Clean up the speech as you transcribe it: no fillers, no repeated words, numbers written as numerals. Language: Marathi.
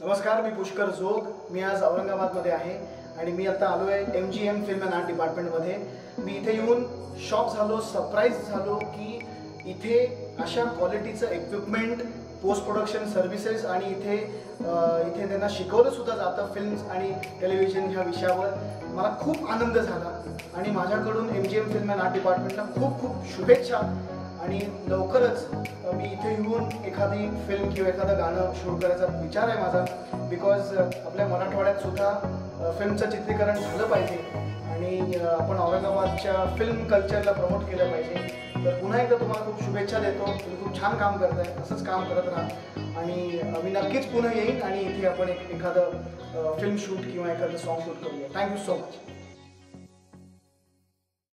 नमस्कार, मी पुष्कर जोग. मी आज औरंगाबादमध्ये आहे आणि मी आता आलो आहे MGM फिल्म आर्ट डिपार्टमेंटमध्ये. मी इथे येऊन शॉक झालो, सरप्राईज झालो की इथे अशा क्वालिटीचं इक्विपमेंट, पोस्ट प्रोडक्शन सर्व्हिसेस आणि इथे त्यांना शिकवलं सुद्धा जातं फिल्म्स आणि टेलिव्हिजन ह्या विषयावर. मला खूप आनंद झाला आणि माझ्याकडून MGM फिल्म आर्ट डिपार्टमेंटला खूप खूप शुभेच्छा. आणि लवकरच मी इथे येऊन एखादी फिल्म किंवा एखादं गाणं शूट करायचा विचार आहे माझा. बिकॉज आपल्या मराठवाड्यात सुद्धा फिल्मचं चित्रीकरण झालं पाहिजे आणि आपण औरंगाबादच्या फिल्म कल्चरला प्रमोट केलं पाहिजे. तर पुन्हा एकदा तुम्हाला खूप शुभेच्छा देतो. तुम्ही खूप छान काम करताय, असंच काम करत राहा आणि मी नक्कीच पुन्हा येईन आणि इथे आपण एखादं फिल्म शूट किंवा एखादं सॉन्ग शूट करूया. Thank you so much.